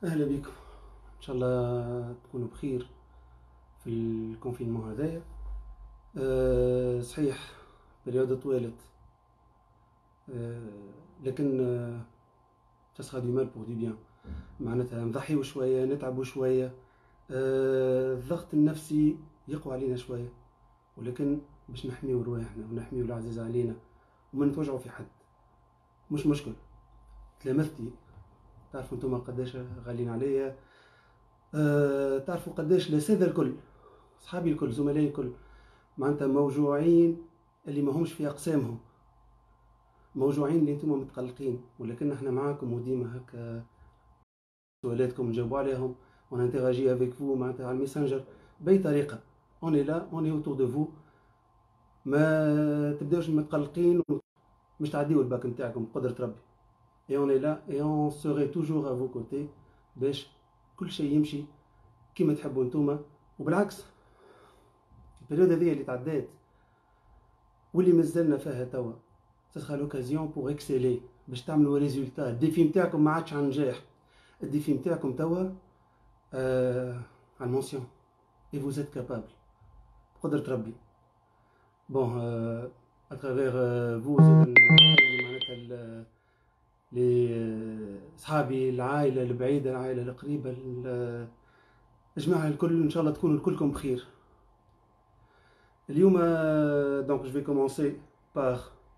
أهلا بكم. إن شاء الله تكونوا بخير في الكونفينمون هذايا. صحيح بريود طويلة، لكن تسخى دي مال بور دي بيان. معناتها نضحيو شوية، نتعبوا شوية، الضغط النفسي يقوى علينا شوية، ولكن باش نحميو رواحنا ونحميو العزيز علينا وما نتوجعوا في حد. مش مشكل. تلامذتي تعرفوا انتم قداش غاليين عليا، تعرفوا قداش الأساتذة الكل، صحابي الكل، زملائي الكل، معناتها موجوعين اللي ما همش في أقسامهم، موجوعين اللي انتم متقلقين، ولكن احنا معاكم وديما هكا سؤالاتكم نجاوبوا عليهم وننتراجي افيك فو معناتها على الميسنجر بأي طريقة. اوني لا اوني اوتور دو فو، ما تبداوش متقلقين، مش تعديوا الباك نتاعكم بقدرة ربي. اي اوني لا اي اون سوغي توجور ا فو كوتي باش كل شيء يمشي كيما تحبوا نتوما. وبالعكس البريود هذه اللي تعدات واللي مازلنا فيها توا تسخى لوكازيون بور اكسيلي باش تعملوا ريزولتا. الديفي نتاعكم ما عادش عن نجاح، الديفي نتاعكم توا على المونسيون اي فو زيت كابابل بقدرة ربي. بون اترافير فو زيد نحيي معناتها لي صحابي، العائلة البعيدة، العائلة القريبة، الجماعة الكل، ان شاء الله تكونوا الكلكم بخير. اليوم donc je vais commencer par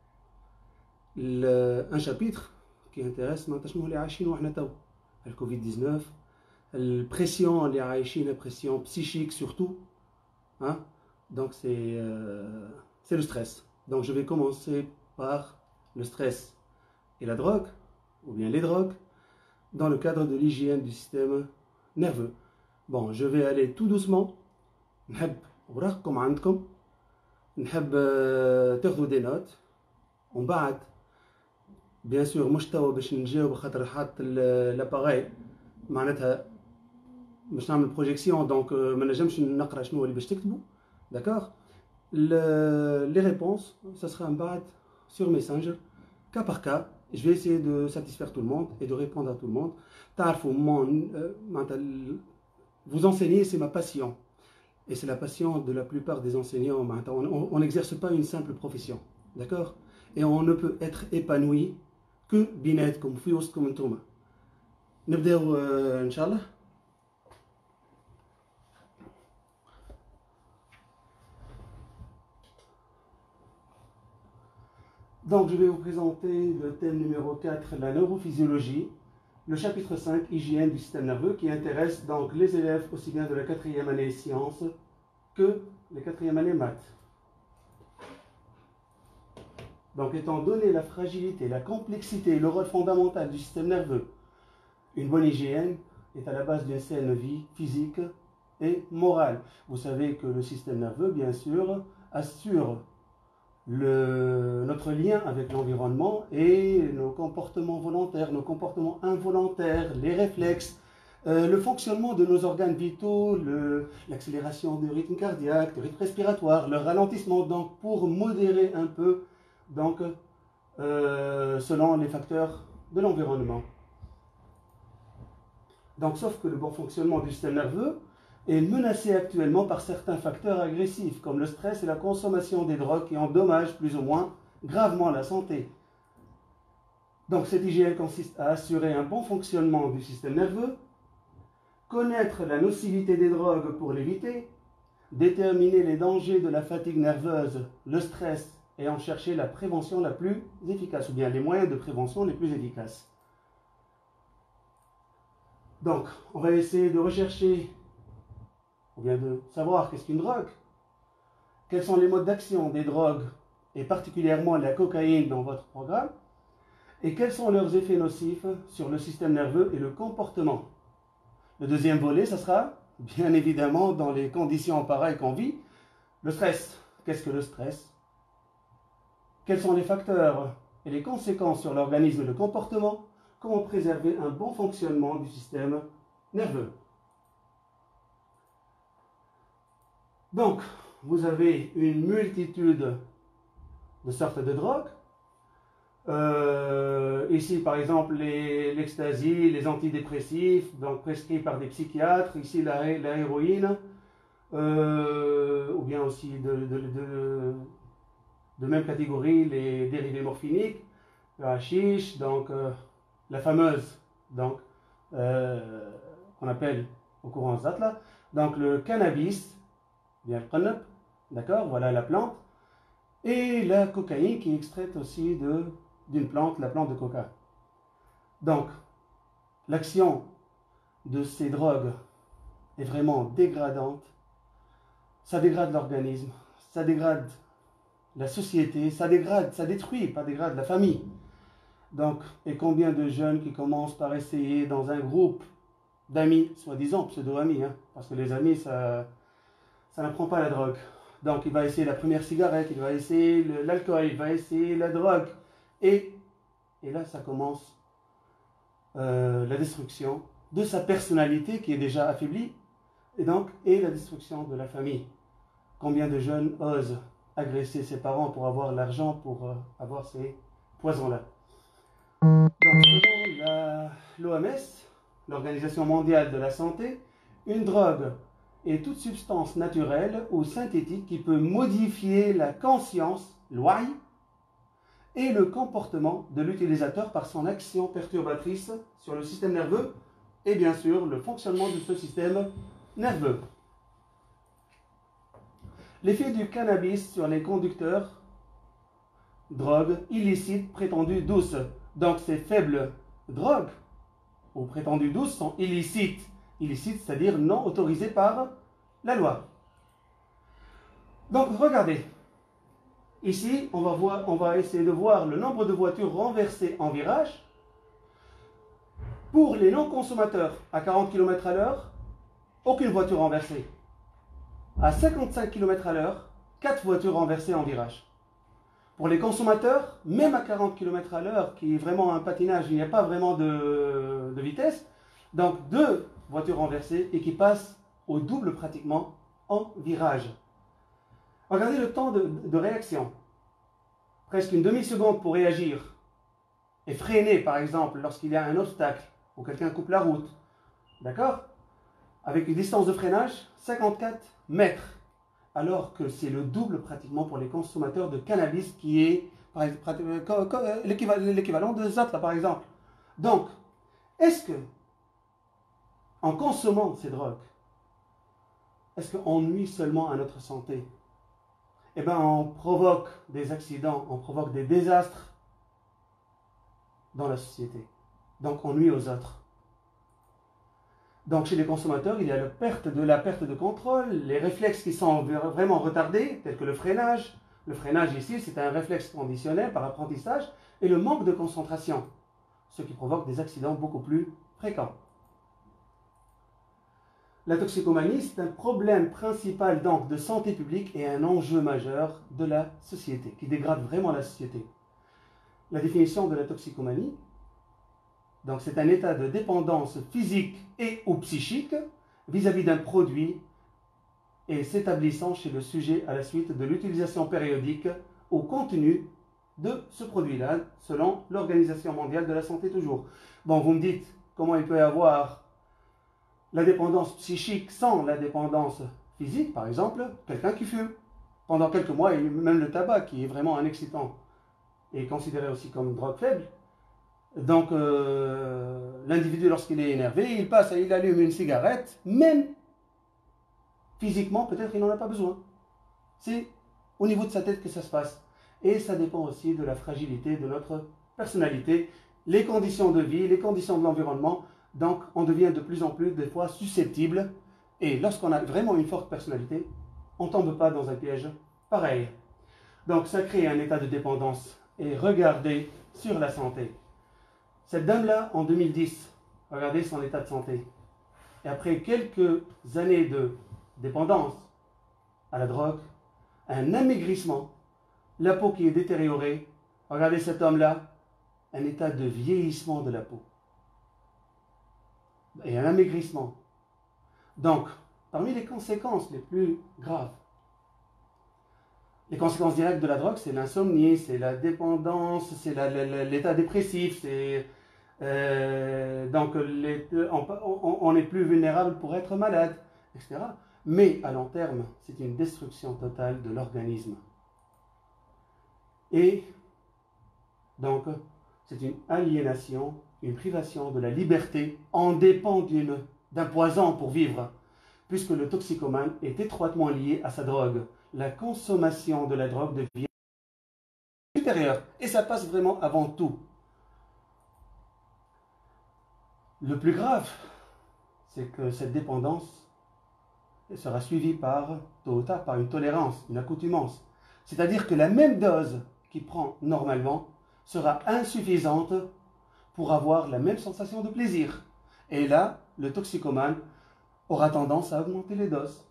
un chapitre qui intéresse معناتها شنو اللي عايشينه احنا تو، الكوفيد 19، البريسيون اللي عايشينها، بريسيون بسيشيك surtout, hein. Donc c'est le stress. Donc je vais commencer par le stress et la drogue, ou bien les drogues, dans le cadre de l'hygiène du système nerveux. Bon, je vais aller tout doucement. نحب وراكم عندكم، نحب تاخذوا دي نوت، ومن بعد بيان سور مش توا باش نجاوب خاطر حاط لاباغاي معناتها باش نعمل بروجيكسيون، دونك ما نجمش نقرا شنو اللي باش تكتبوا. داكوغ. لي ريبونس ça sera من بعد sur messenger cas par cas. Je vais essayer de satisfaire tout le monde et de répondre à tout le monde. تعرفوا معناتها vous enseigner c'est ma passion. Et c'est la passion de la plupart des enseignants. On n'exerce pas une simple profession. D'accord. Et on ne peut être épanoui que بيناتكم في وسطكم انتوما. نبداو ان شاء الله. Donc je vais vous présenter le thème numéro 4, la neurophysiologie, le chapitre 5, hygiène du système nerveux, qui intéresse donc les élèves aussi bien de la 4e année sciences que les 4e année maths. Donc étant donné la fragilité, la complexité et le rôle fondamental du système nerveux, une bonne hygiène est à la base d'une saine vie physique et morale. Vous savez que le système nerveux, bien sûr, assure notre lien avec l'environnement et nos comportements volontaires, nos comportements involontaires, les réflexes, le fonctionnement de nos organes vitaux, l'accélération du rythme cardiaque, du rythme respiratoire, le ralentissement, donc pour modérer un peu, donc selon les facteurs de l'environnement. Donc sauf que le bon fonctionnement du système nerveux est menacé actuellement par certains facteurs agressifs comme le stress et la consommation des drogues qui endommagent plus ou moins gravement la santé. Donc cette hygiène consiste à assurer un bon fonctionnement du système nerveux, connaître la nocivité des drogues pour l'éviter, déterminer les dangers de la fatigue nerveuse, le stress, et en chercher la prévention la plus efficace, ou bien les moyens de prévention les plus efficaces. Donc on va essayer de rechercher, ou bien de savoir qu'est-ce qu'une drogue, quels sont les modes d'action des drogues, et particulièrement la cocaïne dans votre programme, et quels sont leurs effets nocifs sur le système nerveux et le comportement. Le deuxième volet, ça sera, bien évidemment, dans les conditions pareilles qu'on vit, le stress. Qu'est-ce que le stress? Quels sont les facteurs et les conséquences sur l'organisme et le comportement? Comment préserver un bon fonctionnement du système nerveux? Donc, vous avez une multitude de sortes de drogues. Ici, par exemple, l'ecstasy, les antidépressifs, donc prescrits par des psychiatres. Ici, la héroïne, ou bien aussi de même catégorie, les dérivés morphiniques, le hashish, donc la fameuse, donc, qu'on appelle au courant zat là, donc le cannabis, bien le qanab, d'accord, voilà la plante, et la cocaïne qui est extraite aussi d'une plante, la plante de coca. Donc, l'action de ces drogues est vraiment dégradante, ça dégrade l'organisme, ça dégrade la société, ça détruit, pas dégrade la famille. Donc, et combien de jeunes qui commencent par essayer dans un groupe d'amis, soi-disant pseudo-amis, hein, parce que les amis, ça n'apprend pas la drogue. Donc, il va essayer la première cigarette, il va essayer l'alcool, il va essayer la drogue. Et là, ça commence la destruction de sa personnalité qui est déjà affaiblie, et la destruction de la famille. Combien de jeunes osent agresser ses parents pour avoir l'argent, pour avoir ces poisons-là. Donc, selon l'OMS, l'Organisation mondiale de la santé, une drogue est toute substance naturelle ou synthétique qui peut modifier la conscience, l'ouïe, et le comportement de l'utilisateur par son action perturbatrice sur le système nerveux et bien sûr le fonctionnement de ce système nerveux. L'effet du cannabis sur les conducteurs, drogues illicites prétendues douces. Donc ces faibles drogues, ou prétendues douces, sont illicites. Illicites, c'est-à-dire non autorisées par la loi. Donc regardez, ici on va essayer de voir le nombre de voitures renversées en virage. Pour les non-consommateurs à 40 km à l'heure, aucune voiture renversée. À 55 km à l'heure, 4 voitures renversées en virage. Pour les consommateurs, même à 40 km à l'heure, qui est vraiment un patinage, il n'y a pas vraiment de vitesse, donc 2 voitures renversées et qui passent au double pratiquement en virage. Regardez le temps de réaction. Presque une demi-seconde pour réagir et freiner, par exemple, lorsqu'il y a un obstacle ou quelqu'un coupe la route. D'accord? Avec une distance de freinage, 54 mètres. Alors que c'est le double pratiquement pour les consommateurs de cannabis qui est l'équivalent de Zat, là, par exemple. Donc, est-ce que, en consommant ces drogues, est-ce qu'on nuit seulement à notre santé? Eh bien, on provoque des accidents, on provoque des désastres dans la société. Donc, on nuit aux autres. Donc, chez les consommateurs, il y a la perte de contrôle, les réflexes qui sont vraiment retardés, tels que le freinage. Le freinage ici, c'est un réflexe conditionnel par apprentissage, et le manque de concentration, ce qui provoque des accidents beaucoup plus fréquents. La toxicomanie, c'est un problème principal donc de santé publique et un enjeu majeur de la société, qui dégrade vraiment la société. La définition de la toxicomanie, donc c'est un état de dépendance physique et ou psychique vis-à-vis d'un produit et s'établissant chez le sujet à la suite de l'utilisation périodique au contenu de ce produit-là, selon l'Organisation mondiale de la santé toujours. Bon, vous me dites comment il peut y avoir la dépendance psychique sans la dépendance physique, par exemple, quelqu'un qui fume pendant quelques mois, et même le tabac, qui est vraiment un excitant, est considéré aussi comme drogue faible. Donc, l'individu, lorsqu'il est énervé, il allume une cigarette, même physiquement, peut-être il n'en a pas besoin. C'est au niveau de sa tête que ça se passe. Et ça dépend aussi de la fragilité de notre personnalité, les conditions de vie, les conditions de l'environnement. Donc, on devient de plus en plus, des fois, susceptible. Et lorsqu'on a vraiment une forte personnalité, on ne tombe pas dans un piège pareil. Donc, ça crée un état de dépendance. Et regardez sur la santé. Cette dame-là, en 2010, regardez son état de santé. Et après quelques années de dépendance à la drogue, un amaigrissement, la peau qui est détériorée. Regardez cet homme-là, un état de vieillissement de la peau. Et un amaigrissement. Donc, parmi les conséquences les plus graves, Les conséquences directes de la drogue, c'est l'insomnie, c'est la dépendance, c'est l'état dépressif, c'est donc on est plus vulnérable pour être malade, etc. Mais à long terme, c'est une destruction totale de l'organisme. Et donc, c'est une aliénation, une privation de la liberté. On dépend d'un poison pour vivre, puisque le toxicomane est étroitement lié à sa drogue. La consommation de la drogue devient supérieure, et ça passe vraiment avant tout. Le plus grave, c'est que cette dépendance sera suivie tôt ou tard, par une tolérance, une accoutumance. C'est-à-dire que la même dose qu'il prend normalement sera insuffisante pour avoir la même sensation de plaisir. Et là, le toxicomane aura tendance à augmenter les doses.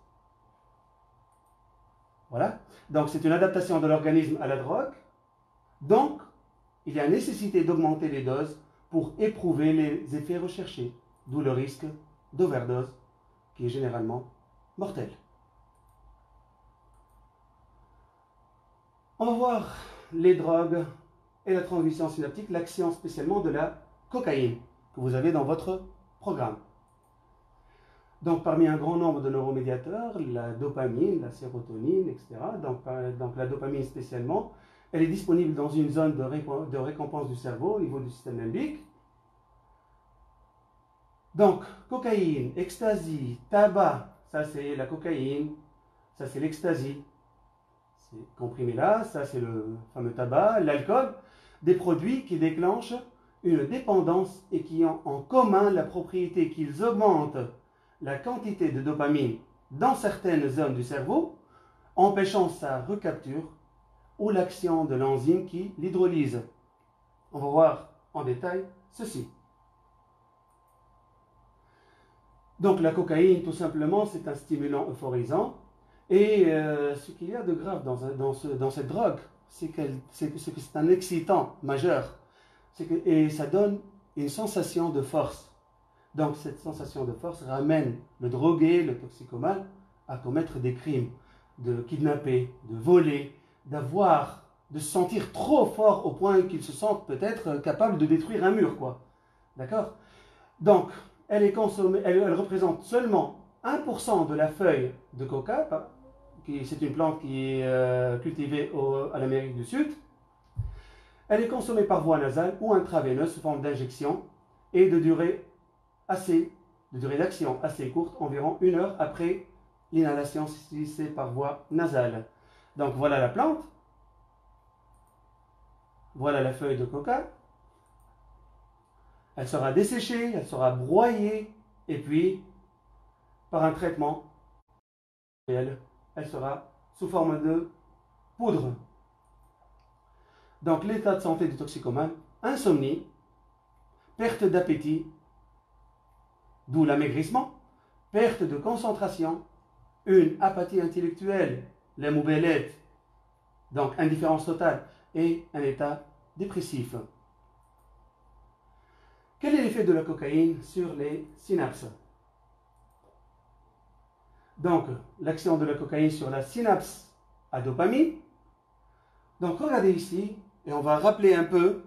Voilà. Donc c'est une adaptation de l'organisme à la drogue. Donc, il y a nécessité d'augmenter les doses pour éprouver les effets recherchés, d'où le risque d'overdose, qui est généralement mortel. On va voir les drogues et la transmission synaptique, l'action spécialement de la cocaïne, que vous avez dans votre programme. Donc, parmi un grand nombre de neuromédiateurs, la dopamine, la sérotonine, etc., donc la dopamine spécialement, elle est disponible dans une zone de récompense du cerveau au niveau du système limbique. Donc, cocaïne, ecstasy, tabac, ça c'est la cocaïne, ça c'est l'ecstasy, c'est comprimé là, ça c'est le fameux tabac, l'alcool, des produits qui déclenchent une dépendance et qui ont en commun la propriété qu'ils augmentent la quantité de dopamine dans certaines zones du cerveau, empêchant sa recapture ou l'action de l'enzyme qui l'hydrolyse. On va voir en détail ceci. Donc la cocaïne, tout simplement, c'est un stimulant euphorisant. Et ce qu'il y a de grave dans cette drogue, c'est que c'est un excitant majeur. Et ça donne une sensation de force. Donc cette sensation de force ramène le drogué, le toxicomane, à commettre des crimes, de kidnapper, de voler, de se sentir trop fort au point qu'il se sente peut-être capable de détruire un mur, quoi. D'accord? Donc, elle est consommée, elle représente seulement 1% de la feuille de coca, c'est une plante qui est cultivée à l'Amérique du Sud. Elle est consommée par voie nasale ou intraveineuse sous forme d'injection et de durée d'action assez courte, environ 1 heure après l'inhalation si c'est par voie nasale. Donc voilà la plante, voilà la feuille de coca. Elle sera desséchée, elle sera broyée, et puis, par un traitement, elle sera sous forme de poudre. Donc l'état de santé du toxicomane, insomnie, perte d'appétit, d'où l'amaigrissement, perte de concentration, une apathie intellectuelle, la moubellette, donc indifférence totale, et un état dépressif. Quel est l'effet de la cocaïne sur les synapses? Donc, l'action de la cocaïne sur la synapse à dopamine. Donc, regardez ici, et on va rappeler un peu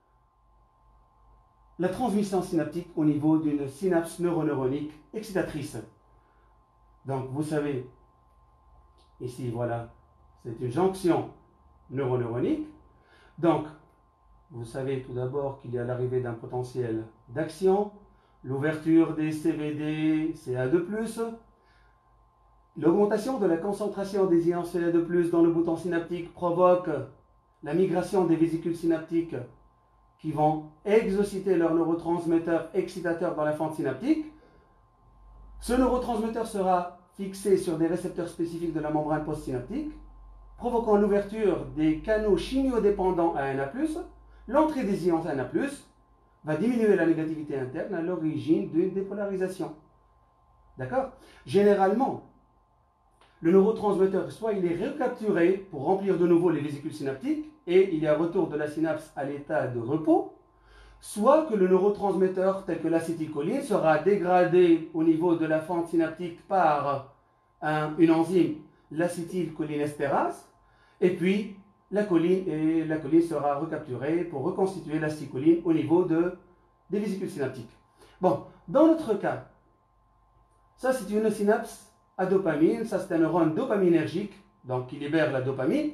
la transmission synaptique au niveau d'une synapse neuroneuronique excitatrice. Donc, vous savez, ici, voilà, c'est une jonction neuroneuronique. Donc, vous savez tout d'abord qu'il y a l'arrivée d'un potentiel d'action, l'ouverture des CVD, CA2+, l'augmentation de la concentration des ions CA2+, dans le bouton synaptique provoque la migration des vésicules synaptiques qui vont exociter leur neurotransmetteur excitateur dans la fente synaptique. Ce neurotransmetteur sera fixé sur des récepteurs spécifiques de la membrane postsynaptique, provoquant l'ouverture des canaux chimiodépendants à Na+. L'entrée des ions Na+, va diminuer la négativité interne à l'origine d'une dépolarisation. D'accord? Généralement, le neurotransmetteur, soit il est recapturé pour remplir de nouveau les vésicules synaptiques, et il y a retour de la synapse à l'état de repos, soit que le neurotransmetteur, tel que l'acétylcholine, sera dégradé au niveau de la fente synaptique par une enzyme, l'acétylcholinestérase, Et puis, la choline sera recapturée pour reconstituer l'acétylcholine au niveau des vésicules synaptiques. Bon, dans notre cas, ça c'est une synapse à dopamine, ça c'est un neurone dopaminergique, donc qui libère la dopamine.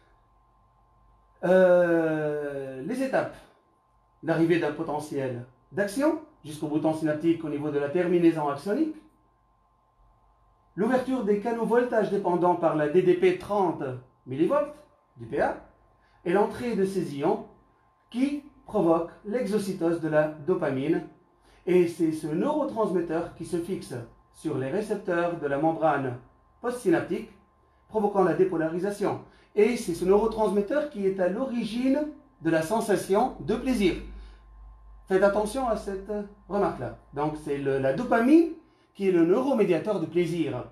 Les étapes, l'arrivée d'un potentiel d'action jusqu'au bouton synaptique au niveau de la terminaison axonique, l'ouverture des canaux voltage dépendants par la DDP 30 mV du PA, et l'entrée de ces ions qui provoquent l'exocytose de la dopamine. Et c'est ce neurotransmetteur qui se fixe sur les récepteurs de la membrane postsynaptique, provoquant la dépolarisation. Et c'est ce neurotransmetteur qui est à l'origine de la sensation de plaisir. Faites attention à cette remarque-là. Donc c'est la dopamine qui est le neuromédiateur de plaisir.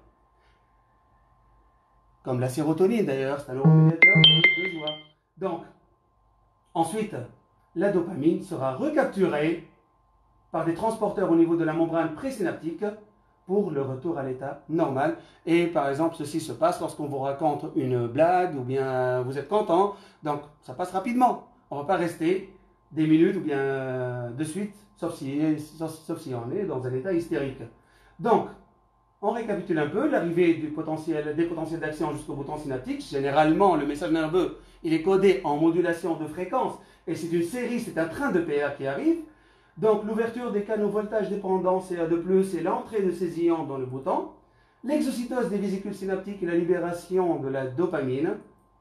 Comme la sérotonine d'ailleurs, c'est un neuromédiateur de joie. Donc, ensuite, la dopamine sera recapturée par des transporteurs au niveau de la membrane présynaptique pour le retour à l'état normal. Et par exemple, ceci se passe lorsqu'on vous raconte une blague ou bien vous êtes content. Donc, ça passe rapidement. On ne va pas rester des minutes ou bien de suite, sauf si on est dans un état hystérique. Donc, on récapitule un peu l'arrivée des potentiels d'action jusqu'au bouton synaptique. Généralement, le message nerveux, il est codé en modulation de fréquence. Et c'est une série, c'est un train de PA qui arrive. Donc, l'ouverture des canaux voltage dépendants CA2+, et l'entrée de ces ions dans le bouton. L'exocytose des vésicules synaptiques et la libération de la dopamine.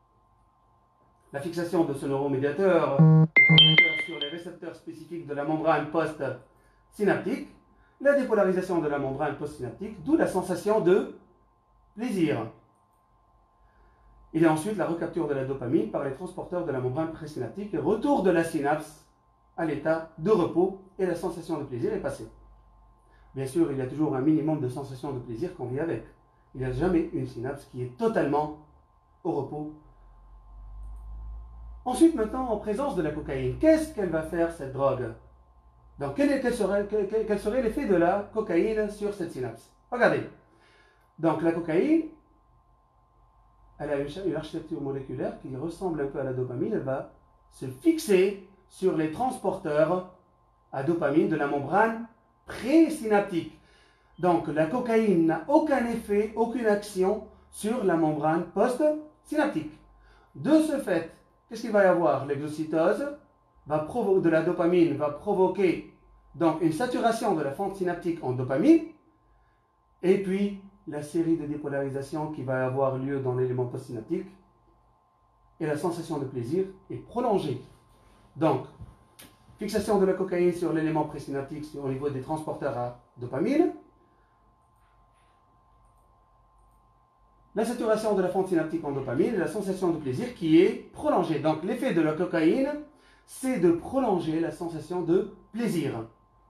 La fixation de ce neuromédiateur sur les récepteurs spécifiques de la membrane post-synaptique. La dépolarisation de la membrane postsynaptique, d'où la sensation de plaisir. Il y a ensuite la recapture de la dopamine par les transporteurs de la membrane présynaptique et retour de la synapse à l'état de repos et la sensation de plaisir est passée. Bien sûr, il y a toujours un minimum de sensation de plaisir qu'on vit avec. Il n'y a jamais une synapse qui est totalement au repos. Ensuite, maintenant, en présence de la cocaïne, qu'est-ce qu'elle va faire cette drogue? Donc, quel serait l'effet de la cocaïne sur cette synapse? Regardez. Donc, la cocaïne, elle a une architecture moléculaire qui ressemble un peu à la dopamine. Elle va se fixer sur les transporteurs à dopamine de la membrane présynaptique. Donc, la cocaïne n'a aucun effet, aucune action sur la membrane post-synaptique. De ce fait, qu'est-ce qu'il va y avoir? L'exocytose de la dopamine va provoquer donc une saturation de la fente synaptique en dopamine, et puis la série de dépolarisation qui va avoir lieu dans l'élément postsynaptique, et la sensation de plaisir est prolongée. Donc, fixation de la cocaïne sur l'élément présynaptique au niveau des transporteurs à dopamine, la saturation de la fente synaptique en dopamine et la sensation de plaisir qui est prolongée. Donc, l'effet de la cocaïne, c'est de prolonger la sensation de plaisir.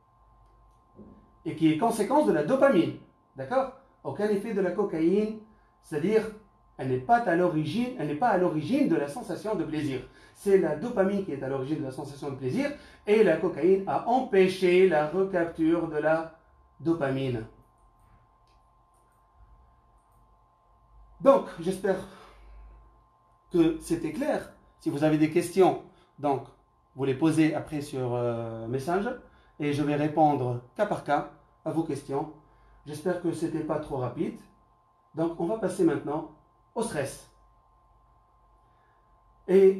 Et qui est conséquence de la dopamine. D'accord? Aucun effet de la cocaïne, c'est-à-dire, elle n'est pas à l'origine de la sensation de plaisir. C'est la dopamine qui est à l'origine de la sensation de plaisir, et la cocaïne a empêché la recapture de la dopamine. Donc, j'espère que c'était clair. Si vous avez des questions, donc, vous les posez après sur Messenger, et je vais répondre cas par cas à vos questions. J'espère que ce n'était pas trop rapide. Donc, on va passer maintenant au stress. Et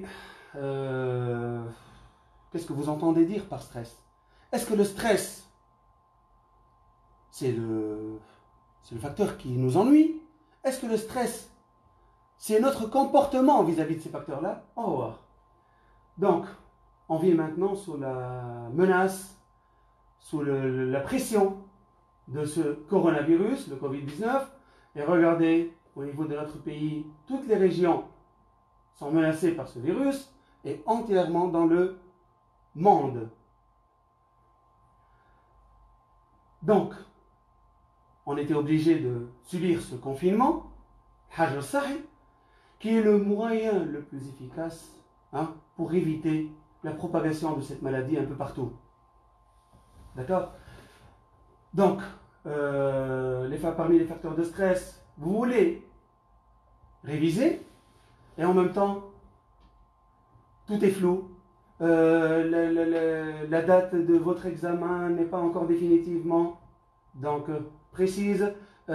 qu'est-ce que vous entendez dire par stress? Est-ce que le stress, c'est le facteur qui nous ennuie? Est-ce que le stress, c'est notre comportement vis-à-vis de ces facteurs-là? On va voir. Donc, on vit maintenant sous la menace, sous la pression de ce coronavirus, le Covid-19. Et regardez, au niveau de notre pays, toutes les régions sont menacées par ce virus et entièrement dans le monde. Donc, on était obligé de subir ce confinement, Hajr Sahi, qui est le moyen le plus efficace pour éviter la propagation de cette maladie un peu partout. D'accord? Donc, parmi les facteurs de stress, vous voulez réviser, et en même temps, tout est flou. La date de votre examen n'est pas encore définitivement donc, précise.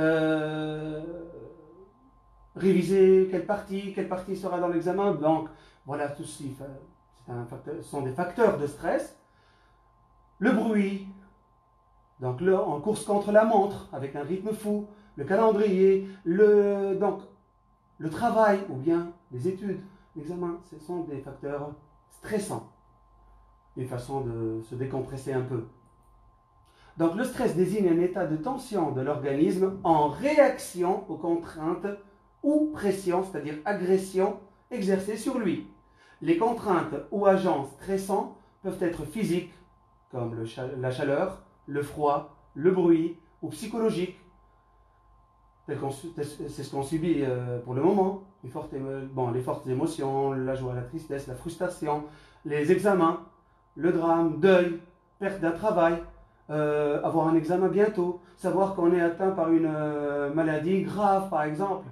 Réviser quelle partie sera dans l'examen. Donc, voilà, tout ceci sont des facteurs de stress. Le bruit, donc en course contre la montre, avec un rythme fou, le calendrier, donc, le travail ou bien les études, l'examen, ce sont des facteurs stressants. Une façon de se décompresser un peu. Donc le stress désigne un état de tension de l'organisme en réaction aux contraintes ou pressions, c'est-à-dire agressions exercées sur lui. Les contraintes ou agents stressants peuvent être physiques, comme la chaleur, le froid, le bruit, ou psychologiques. C'est ce qu'on subit pour le moment. Les fortes émotions, la joie, la tristesse, la frustration, les examens, le drame, deuil, perte d'un travail, avoir un examen bientôt, savoir qu'on est atteint par une maladie grave par exemple.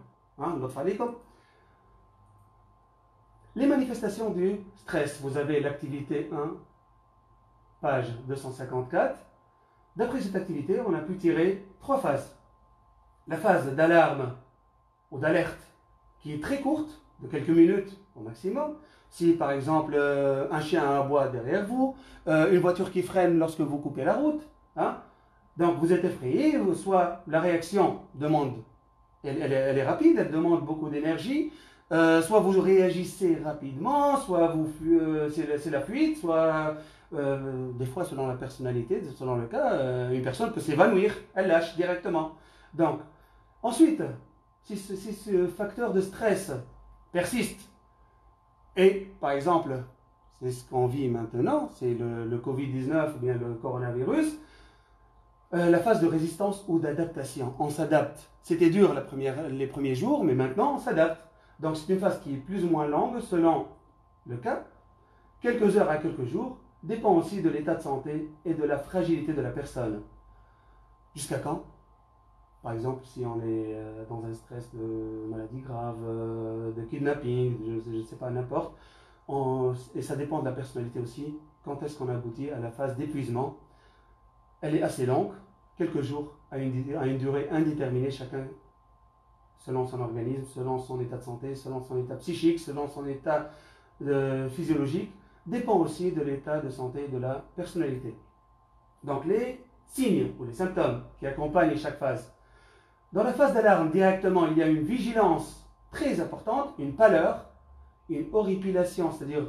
Les manifestations du stress, vous avez l'activité 1, page 254. D'après cette activité, on a pu tirer 3 phases. La phase d'alarme ou d'alerte qui est très courte, de quelques minutes au maximum. Si par exemple un chien aboie derrière vous, une voiture qui freine lorsque vous coupez la route, hein, donc vous êtes effrayé, soit la réaction demande, elle est rapide, elle demande beaucoup d'énergie, soit vous réagissez rapidement, soit c'est la fuite, soit des fois selon la personnalité, selon le cas, une personne peut s'évanouir, elle lâche directement. Donc, ensuite, si ce facteur de stress persiste, et par exemple, c'est ce qu'on vit maintenant, c'est le Covid-19 ou bien le coronavirus, la phase de résistance ou d'adaptation. On s'adapte. C'était dur les premiers jours, mais maintenant on s'adapte. Donc c'est une phase qui est plus ou moins longue selon le cas. Quelques heures à quelques jours, dépend aussi de l'état de santé et de la fragilité de la personne. Jusqu'à quand? Par exemple, si on est dans un stress de maladie grave, de kidnapping, je ne sais pas, n'importe. Et ça dépend de la personnalité aussi. Quand est-ce qu'on aboutit à la phase d'épuisement? Elle est assez longue, quelques jours, à une durée indéterminée, chacun selon son organisme, selon son état de santé, selon son état psychique, selon son état physiologique, dépend aussi de l'état de santé de la personnalité. Donc les signes ou les symptômes qui accompagnent chaque phase. Dans la phase d'alarme, directement, il y a une vigilance très importante, une pâleur, une horripilation, c'est-à-dire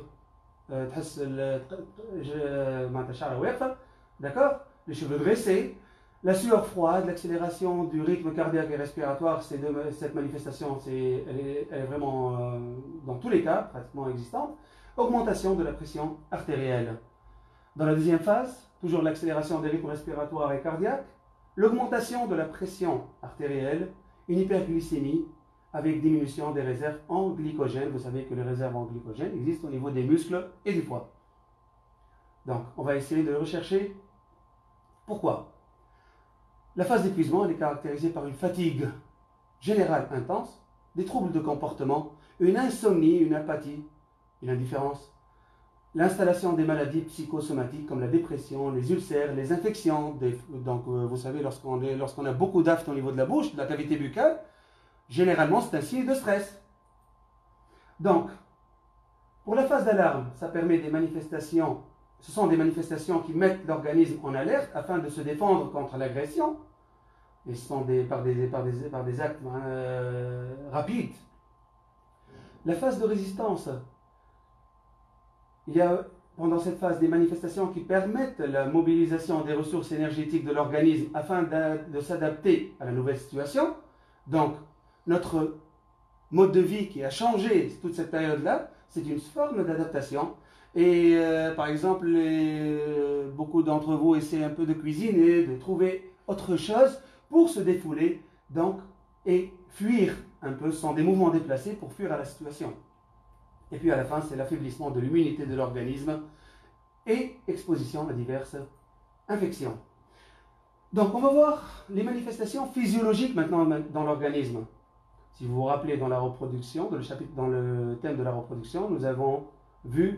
d'accord, les cheveux dressés, la sueur froide, l'accélération du rythme cardiaque et respiratoire. Cette manifestation, elle est vraiment dans tous les cas pratiquement existante. Augmentation de la pression artérielle. Dans la deuxième phase, toujours l'accélération des rythmes respiratoires et cardiaques, l'augmentation de la pression artérielle, une hyperglycémie avec diminution des réserves en glycogène. Vous savez que les réserves en glycogène existent au niveau des muscles et du foie. Donc, on va essayer de rechercher pourquoi. La phase d'épuisement est caractérisée par une fatigue générale intense, des troubles de comportement, une insomnie, une apathie, une indifférence, l'installation des maladies psychosomatiques comme la dépression, les ulcères, les infections. Donc, vous savez, lorsqu'on a beaucoup d'aphte au niveau de la bouche, de la cavité buccale, généralement, c'est un signe de stress. Donc, pour la phase d'alarme, ça permet des manifestations. Ce sont des manifestations qui mettent l'organisme en alerte afin de se défendre contre l'agression. Et ce sont par des actes rapides. La phase de résistance. Il y a pendant cette phase des manifestations qui permettent la mobilisation des ressources énergétiques de l'organisme afin de s'adapter à la nouvelle situation. Donc, notre mode de vie qui a changé toute cette période-là, c'est une forme d'adaptation. Et par exemple, beaucoup d'entre vous essaient un peu de cuisiner, de trouver autre chose pour se défouler, donc, et fuir un peu, ce sont des mouvements déplacés pour fuir à la situation. Et puis à la fin, c'est l'affaiblissement de l'immunité de l'organisme et exposition à diverses infections. Donc on va voir les manifestations physiologiques maintenant dans l'organisme. Si vous vous rappelez dans la reproduction, dans le thème de la reproduction, nous avons vu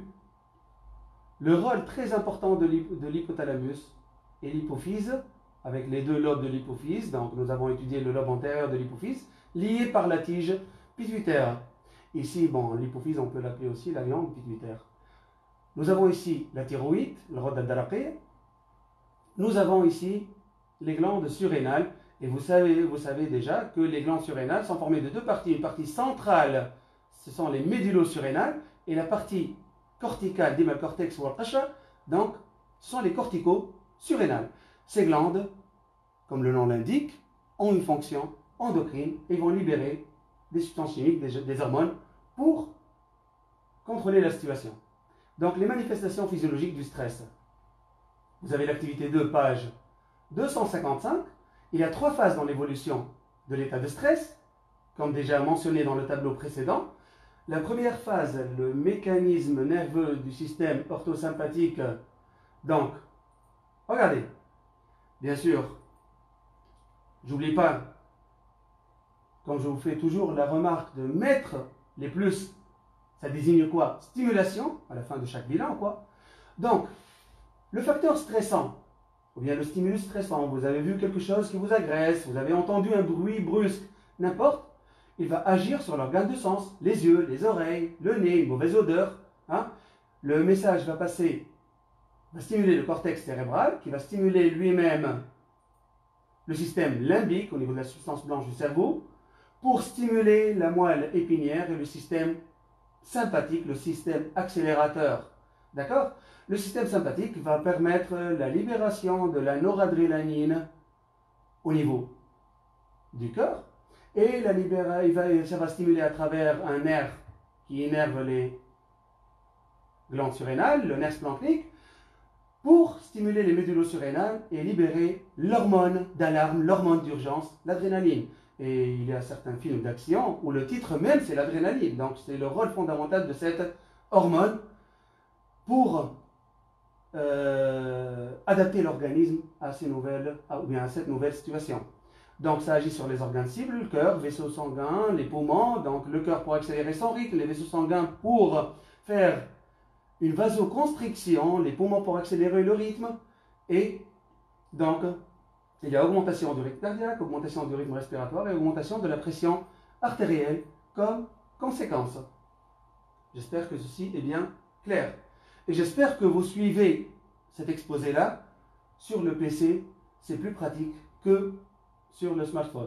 le rôle très important de l'hypothalamus et l'hypophyse, avec les deux lobes de l'hypophyse. Donc nous avons étudié le lobe antérieur de l'hypophyse, lié par la tige pituitaire. Ici, bon, l'hypophyse, on peut l'appeler aussi la glande pituitaire. Nous avons ici la thyroïde, le rod al-daraqi. Nous avons ici les glandes surrénales. Et vous savez déjà que les glandes surrénales sont formées de deux parties. Une partie centrale, ce sont les médullosurrénales, et la partie corticale, dima cortex ou al-qasha, donc ce sont les cortico-surrénales. Ces glandes, comme le nom l'indique, ont une fonction endocrine et vont libérer des substances chimiques, des hormones, pour contrôler la situation. Donc les manifestations physiologiques du stress. Vous avez l'activité 2, page 255. Il y a 3 phases dans l'évolution de l'état de stress, comme déjà mentionné dans le tableau précédent. La première phase, le mécanisme nerveux du système orthosympathique. Donc, regardez, bien sûr, j'oublie pas, comme je vous fais toujours la remarque de mettre les plus, ça désigne quoi? Stimulation, à la fin de chaque bilan, quoi. Donc, le facteur stressant, ou bien le stimulus stressant, vous avez vu quelque chose qui vous agresse, vous avez entendu un bruit brusque, n'importe, il va agir sur l'organe de sens, les yeux, les oreilles, le nez, une mauvaise odeur. Hein. Le message va passer, va stimuler le cortex cérébral, qui va stimuler lui-même le système limbique au niveau de la substance blanche du cerveau, pour stimuler la moelle épinière et le système sympathique, le système accélérateur. D'accord? Le système sympathique va permettre la libération de la noradrénaline au niveau du cœur et ça va stimuler à travers un nerf qui énerve les glandes surrénales, le nerf splanchnique, pour stimuler les médullosurrénales et libérer l'hormone d'alarme, l'hormone d'urgence, l'adrénaline. Et il y a certains films d'action où le titre même c'est l'adrénaline. Donc c'est le rôle fondamental de cette hormone pour adapter l'organisme à cette nouvelle situation. Donc ça agit sur les organes cibles, le cœur, vaisseaux sanguins, les poumons, donc le cœur pour accélérer son rythme, les vaisseaux sanguins pour faire une vasoconstriction, les poumons pour accélérer le rythme, et donc il y a augmentation du rythme cardiaque, augmentation du rythme respiratoire et augmentation de la pression artérielle comme conséquence. J'espère que ceci est bien clair. Et j'espère que vous suivez cet exposé-là sur le PC. C'est plus pratique que sur le smartphone.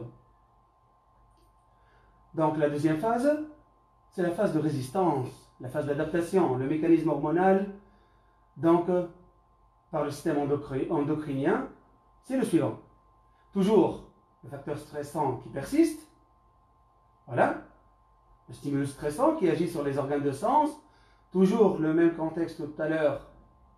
Donc la deuxième phase, c'est la phase de résistance, la phase d'adaptation, le mécanisme hormonal, donc par le système endocrinien, c'est le suivant. Toujours le facteur stressant qui persiste, voilà, le stimulus stressant qui agit sur les organes de sens, toujours le même contexte que tout à l'heure,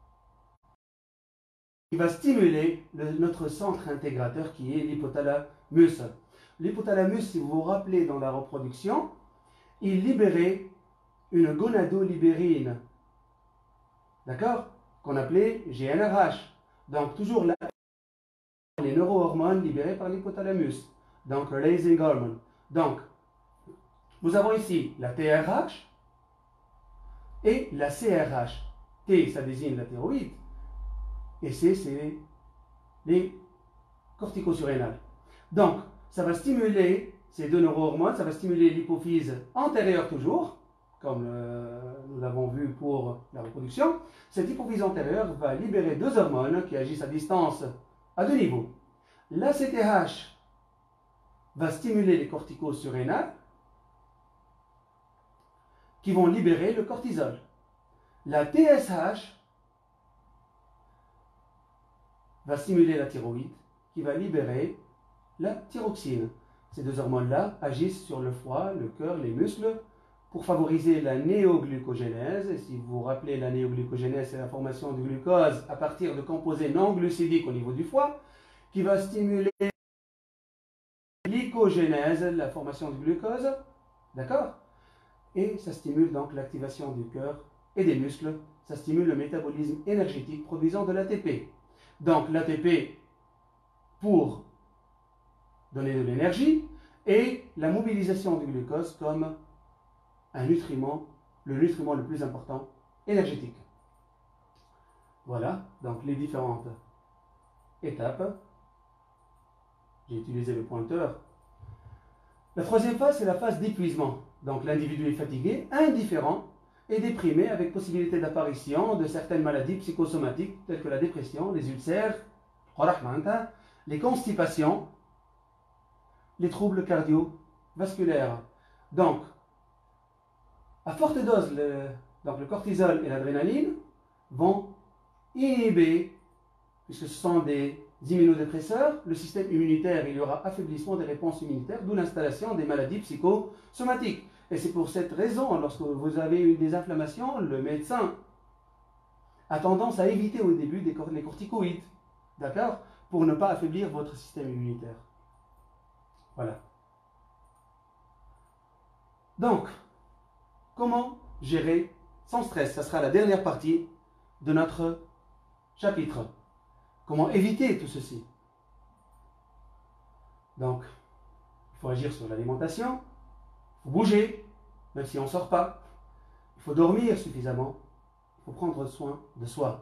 qui va stimuler notre centre intégrateur qui est l'hypothalamus. L'hypothalamus, si vous vous rappelez dans la reproduction, il libérait une gonadolibérine, d'accord, qu'on appelait GnRH. Donc toujours là, les neurohormones libérées par l'hypothalamus, donc releasing hormone. Donc, nous avons ici la TRH et la CRH. T, ça désigne la thyroïde, et C, c'est les corticosurrénales. Donc, ça va stimuler ces deux neurohormones, ça va stimuler l'hypophyse antérieure toujours, comme nous l'avons vu pour la reproduction. Cette hypophyse antérieure va libérer deux hormones qui agissent à distance à deux niveaux. La CTH va stimuler les corticosurrénales qui vont libérer le cortisol. La TSH va stimuler la thyroïde qui va libérer la thyroxine. Ces deux hormones-là agissent sur le foie, le cœur, les muscles pour favoriser la néoglucogénèse. Et si vous vous rappelez, la néoglucogénèse, c'est la formation du glucose à partir de composés non glucidiques au niveau du foie, qui va stimuler la glycogénèse, la formation du glucose, d'accord? Et ça stimule donc l'activation du cœur et des muscles. Ça stimule le métabolisme énergétique produisant de l'ATP. Donc l'ATP pour donner de l'énergie et la mobilisation du glucose comme un nutriment, le nutriment le plus important, énergétique. Voilà, donc les différentes étapes. J'ai utilisé le pointeur. La troisième phase, c'est la phase d'épuisement. Donc l'individu est fatigué, indifférent et déprimé avec possibilité d'apparition de certaines maladies psychosomatiques telles que la dépression, les ulcères, les constipations, les troubles cardiovasculaires. Donc, à forte dose, le cortisol et l'adrénaline vont inhiber, puisque ce sont des immunodépresseurs, le système immunitaire, il y aura affaiblissement des réponses immunitaires, d'où l'installation des maladies psychosomatiques. Et c'est pour cette raison, lorsque vous avez eu des inflammations, le médecin a tendance à éviter au début les corticoïdes, d'accord, pour ne pas affaiblir votre système immunitaire. Voilà. Donc, comment gérer sans stress? Ça sera la dernière partie de notre chapitre. Comment éviter tout ceci? Donc, il faut agir sur l'alimentation, il faut bouger, même si on ne sort pas, il faut dormir suffisamment, il faut prendre soin de soi.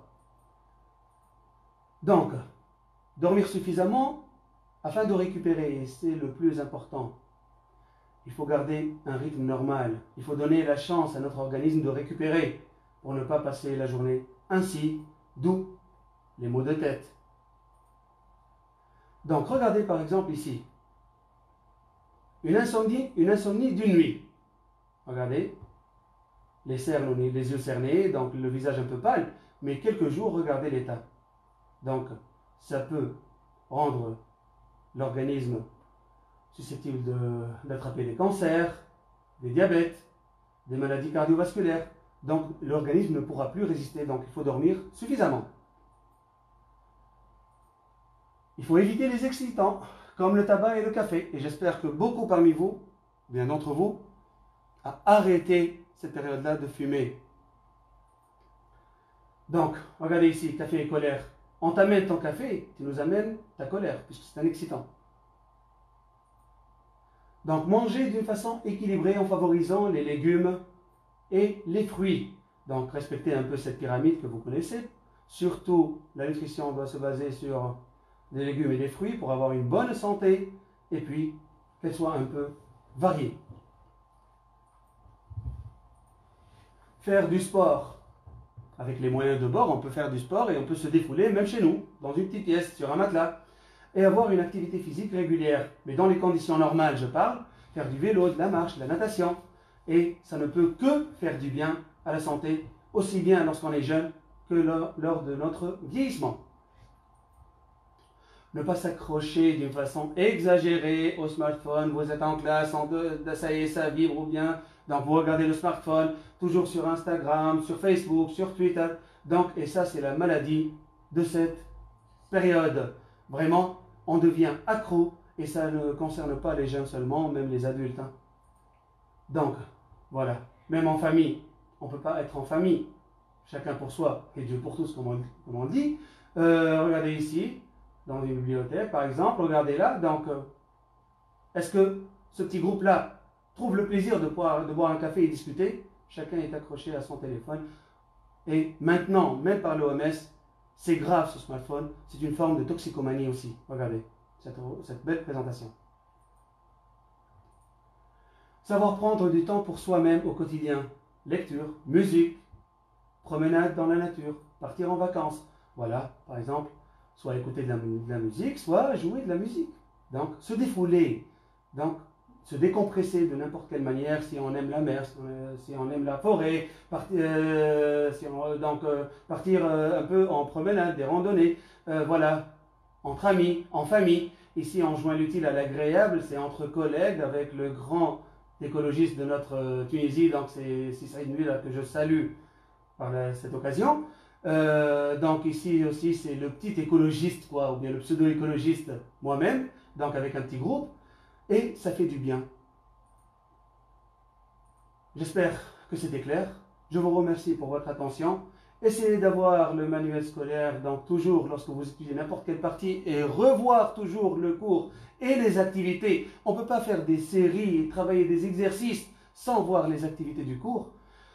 Donc, dormir suffisamment afin de récupérer, c'est le plus important. Il faut garder un rythme normal, il faut donner la chance à notre organisme de récupérer pour ne pas passer la journée ainsi, d'où les maux de tête. Donc, regardez par exemple ici, une insomnie d'une nuit. Regardez, les yeux cernés, donc le visage un peu pâle, mais quelques jours, regardez l'état. Donc, ça peut rendre l'organisme susceptible d'attraper des cancers, des diabètes, des maladies cardiovasculaires. Donc, l'organisme ne pourra plus résister, donc il faut dormir suffisamment. Il faut éviter les excitants, comme le tabac et le café. Et j'espère que beaucoup parmi vous, bien d'entre vous, a arrêté cette période-là de fumer. Donc, regardez ici, café et colère. On t'amène ton café, tu nous amènes ta colère, puisque c'est un excitant. Donc, manger d'une façon équilibrée en favorisant les légumes et les fruits. Donc, respectez un peu cette pyramide que vous connaissez. Surtout, la nutrition doit se baser sur des légumes et des fruits pour avoir une bonne santé et puis qu'elle soit un peu variée. Faire du sport. Avec les moyens de bord, on peut faire du sport et on peut se défouler même chez nous, dans une petite pièce, sur un matelas, et avoir une activité physique régulière. Mais dans les conditions normales, je parle, faire du vélo, de la marche, de la natation. Et ça ne peut que faire du bien à la santé, aussi bien lorsqu'on est jeune que lors de notre vieillissement. Ne pas s'accrocher d'une façon exagérée au smartphone. Vous êtes en classe, ça y est, ça vibre ou bien. Donc vous regardez le smartphone, toujours sur Instagram, sur Facebook, sur Twitter. Donc, et ça c'est la maladie de cette période. Vraiment, on devient accro et ça ne concerne pas les jeunes seulement, même les adultes. Donc, voilà. Même en famille, on ne peut pas être en famille. Chacun pour soi et Dieu pour tous, comme on dit. Regardez ici. Dans une bibliothèque, par exemple, regardez là. Donc, est-ce que ce petit groupe-là trouve le plaisir de boire un café et discuter? Chacun est accroché à son téléphone. Et maintenant, même par l'OMS, c'est grave ce smartphone. C'est une forme de toxicomanie aussi. Regardez cette belle présentation. Savoir prendre du temps pour soi-même au quotidien. Lecture, musique, promenade dans la nature, partir en vacances. Voilà, par exemple. Soit écouter de la musique, soit jouer de la musique. Donc, se défouler, donc se décompresser de n'importe quelle manière, si on aime la mer, si on aime la forêt, partir un peu en promenade, des randonnées, voilà, entre amis, en famille. Ici, on joint l'utile à l'agréable, c'est entre collègues, avec le grand écologiste de notre Tunisie, donc c'est Saïd Nouila que je salue par cette occasion. Donc ici aussi c'est le petit écologiste quoi, ou bien le pseudo-écologiste moi-même, donc avec un petit groupe, et ça fait du bien. J'espère que c'était clair. Je vous remercie pour votre attention Essayez d'avoir le manuel scolaire, donc toujours lorsque vous étudiez n'importe quelle partie, et revoir toujours le cours et les activités. On ne peut pas faire des séries et travailler des exercices sans voir les activités du cours.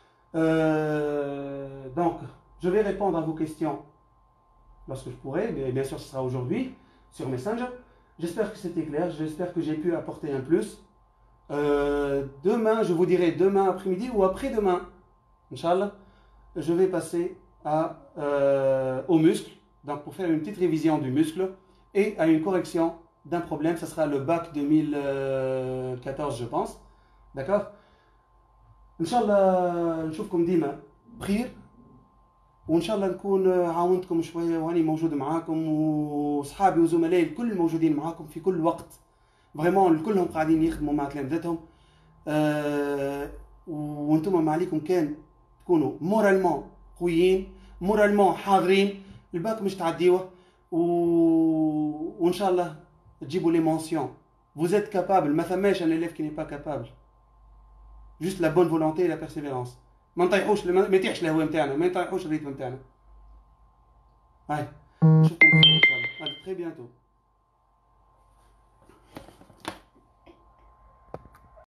Donc, je vais répondre à vos questions lorsque je pourrai, mais bien sûr ce sera aujourd'hui sur Messenger. J'espère que c'était clair, j'espère que j'ai pu apporter un plus. Demain, je vous dirai demain après-midi ou après-demain, Inch'Allah, je vais passer au muscle, donc pour faire une petite révision du muscle et à une correction d'un problème. Ça sera le bac 2014, je pense. D'accord? Inch'Allah, نشوفكم ديما بخير وان شاء الله نكون عاونتكم شويه واني موجود معاكم واصحابي وزملائي الكل موجودين معاكم في كل وقت. فريمون كلهم قاعدين يخدموا مع تلامذتهم. وانتم ما عليكم كان تكونوا مورالمون قويين، مورالمون حاضرين، الباك مش تعديوه وان شاء الله تجيبوا لي مونسيون. Vous êtes capable, ما ثماش un élève qui n'est pas capable. Juste la bonne volonté et la persévérance. ما نطيحوش ما يطيحش الهواء نتاعنا، ما يطيحوش الريتم نتاعنا. هاي نشوفكم ان شاء الله. À très bientôt.